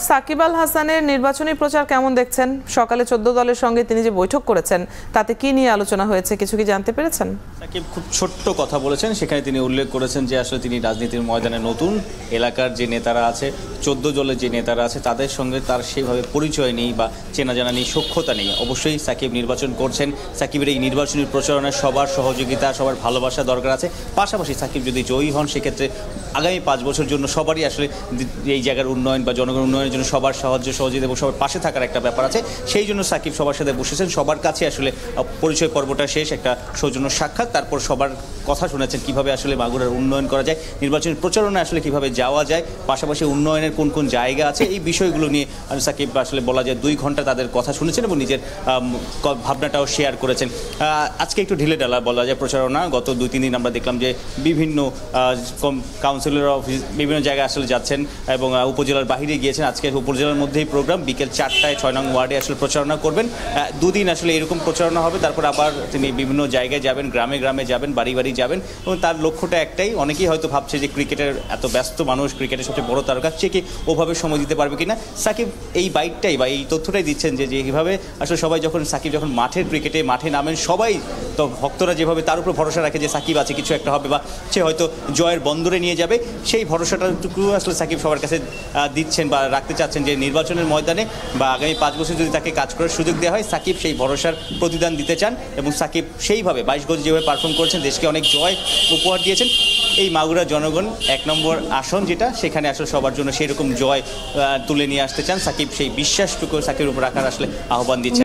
সাকিব আল হাসানের নির্বাচনী প্রচার কেমন দেখছেন? সকালে 14 দলের সঙ্গে তিনি যে বৈঠক করেছেন তাতে কি নিয়ে আলোচনা হয়েছে, কিছু কি জানতে পেরেছেন? সাকিব খুব ছোট্ট কথা বলেছেন, সেখানে তিনি উল্লেখ করেছেন যে আসলে তিনি রাজনীতির ময়দানে নতুন, এলাকার যে নেতারা আছে 14 দলের যে নেতারা আছে তাদের সঙ্গে তার সেইভাবে পরিচয় নেই বা চেনা জানা নেই, সখ্যতা নেই। অবশ্যই সাকিব নির্বাচন করছেন, সাকিবের এই নির্বাচনী প্রচারণায় সবার সহযোগিতা, সবার ভালোবাসা দরকার আছে। পাশাপাশি সাকিব যদি জয়ী হন সেক্ষেত্রে আগামী 5 বছর জন্য সবারই আসলে এই জায়গার উন্নয়ন বা জনগণ উন্নয়নের জন্য সবার সাহায্য সহযোগিতা এবং সবার পাশে থাকার একটা ব্যাপার আছে। সেই জন্য সাকিব সবার সাথে বসেছেন, সবার কাছে আসলে পরিচয় পর্বটা শেষ, একটা সৌজন্য সাক্ষাৎ, তারপর সবার কথা শুনেছেন কিভাবে আসলে মাগুরার উন্নয়ন করা যায়, নির্বাচনী প্রচারণায় আসলে কিভাবে যাওয়া যায়, পাশাপাশি উন্নয়নের কোন কোন জায়গা আছে, এই বিষয়গুলো নিয়ে সাকিব আসলে বলা যায় 2 ঘন্টা তাদের কথা শুনেছেন এবং নিজের ভাবনাটাও শেয়ার করেছেন। আজকে একটু ঢিলে ঢালা বলা যায় প্রচারণা। গত 2-3 দিন আমরা দেখলাম যে বিভিন্ন কাউন্সিলর অফিস বিভিন্ন জায়গায় আসলে যাচ্ছেন এবং উপজেলার বাহিরে গিয়েছেন। আজকে উপজেলার মধ্যেই প্রোগ্রাম, বিকেল 4টায় 6 নং ওয়ার্ডে আসলে প্রচারণা করবেন। 2 দিন আসলে এরকম প্রচারণা হবে, তারপর আবার তিনি বিভিন্ন জায়গায় যাবেন, গ্রামে গ্রামে যাবেন, বাড়ি বাড়ি যাবেন এবং তার লক্ষ্যটা একটাই। অনেকেই হয়তো ভাবছে যে ক্রিকেটের এত ব্যস্ত মানুষ, ক্রিকেটের সবচেয়ে বড় তারকা, সে কি ওভাবে সময় দিতে পারবে কিনা। সাকিব এই বাইটটাই বা এই তথ্যটাই দিচ্ছেন যে এইভাবে আসলে সবাই সাকিব যখন মাঠের ক্রিকেটে মাঠে নামেন, সবাই তো ভক্তরা যেভাবে তার উপর ভরসা রাখে যে সাকিব আছে, কিছু একটা হবে বা সে হয়তো জয়ের বন্দরে নিয়ে যাবে, সেই ভরসাটাটুকু আসলে সাকিব সবার কাছে দিচ্ছেন বা রাখতে চাচ্ছেন যে নির্বাচনের ময়দানে বা আগামী 5 বছর যদি তাকে কাজ করার সুযোগ দেওয়া হয়, সাকিব সেই ভরসার প্রতিদান দিতে চান এবং সাকিব সেইভাবে 22 গজ যেভাবে পারফর্ম করেছেন, দেশকে অনেক জয় উপহার দিয়েছেন। এই মাগুরা জনগণ 1 নম্বর আসন যেটা, সেখানে আসলে সবার জন্য সেই রকম জয় তুলে নিয়ে আসতে চান। সাকিব সেই বিশ্বাসটুকু সাকিবের উপর রাখার আসলে আহ্বান দিচ্ছেন।